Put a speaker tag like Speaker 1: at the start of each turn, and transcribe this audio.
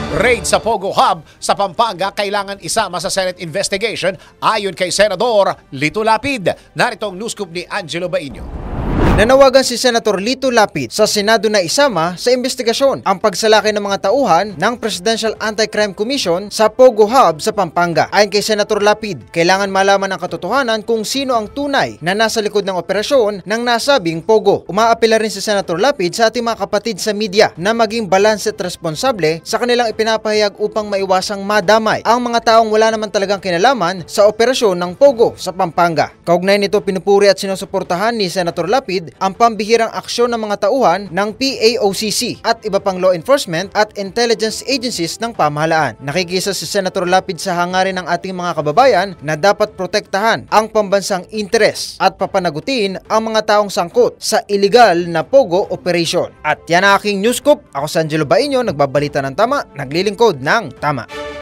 Speaker 1: Raid sa Pogo Hub sa Pampanga kailangan isama sa Senate investigation ayon kay Senador Lito Lapid. Narito ang news scoop ni Angelo Bainio.
Speaker 2: Nanawagan si Senator Lito Lapid sa Senado na isama sa investigasyon ang pagsalaki ng mga tauhan ng Presidential Anti-Crime Commission sa Pogo Hub sa Pampanga. Ayon kay Senator Lapid, kailangan malaman ang katotohanan kung sino ang tunay na nasa likod ng operasyon ng nasabing Pogo. Umaapela rin si Senator Lapid sa ating mga kapatid sa media na maging balance at responsable sa kanilang ipinapahayag upang maiwasang madamay ang mga taong wala naman talagang kinalaman sa operasyon ng Pogo sa Pampanga. Kaugnay nito, pinupuri at sinusuportahan ni Senator Lapid ang pambihirang aksyon ng mga tauhan ng PAOCC at iba pang law enforcement at intelligence agencies ng pamahalaan. Nakikisa si Senator Lapid sa hangarin ng ating mga kababayan na dapat protektahan ang pambansang interes at papanagutin ang mga taong sangkot sa illegal na Pogo operation. At yan ang aking news scoop. Ako si Angelo Bainio, nagbabalita ng tama, naglilingkod ng tama.